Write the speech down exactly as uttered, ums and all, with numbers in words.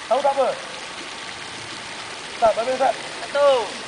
Tahu tak apa? Tak, babi tak? Tak tahu.